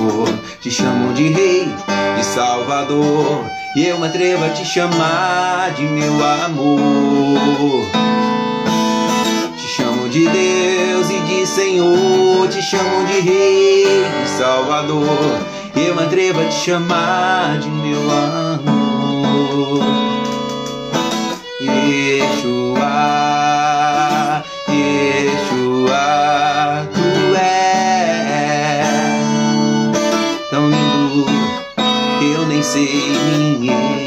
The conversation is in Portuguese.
Senhor. Te chamo de Rei, de Salvador, e eu me atrevo a te chamar de meu amor. Te chamo de Deus e de Senhor, te chamo de Rei, de Salvador, e eu me atrevo a te chamar de meu amor. Yeshua, Yeshua, tu és tão lindo que eu nem sei ninguém.